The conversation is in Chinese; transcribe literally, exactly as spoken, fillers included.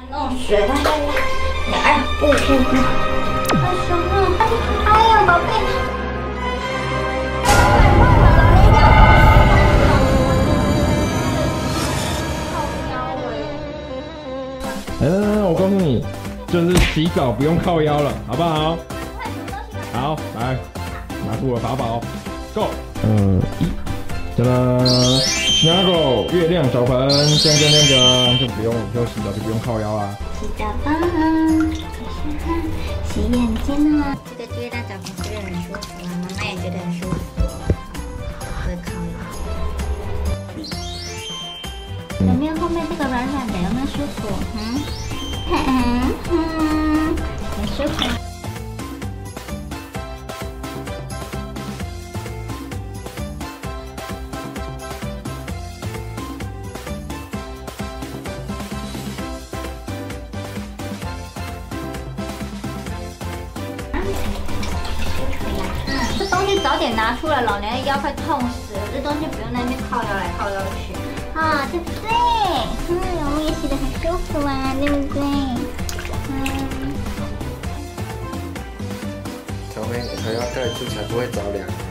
弄水，来来来，哎呀，不不不，太凶了！哎呀，宝贝，换我了，人家来来来，我告诉你，就是洗澡不用靠腰了，好不好？好，来，拿出我的法宝 ，Go！ 嗯，一，哒啦 ，Snuggle 月亮澡盆，这样这样这样，就不用就洗澡就不用靠腰啦。 洗澡房，洗眼睛啊！这个月亮澡盆是不是很舒服啊？妈妈也觉得很舒服哦，不会靠腰。有没有后面这个软软的？有没有舒服？嗯，嗯嗯，很舒服。这东西早点拿出来，老娘的腰快痛死了。这东西不用在那边靠腰来靠腰去啊，对不对？嗯，我们也洗得很舒服啊，对不对？嗯。 小妹，你还要盖住才不会着凉。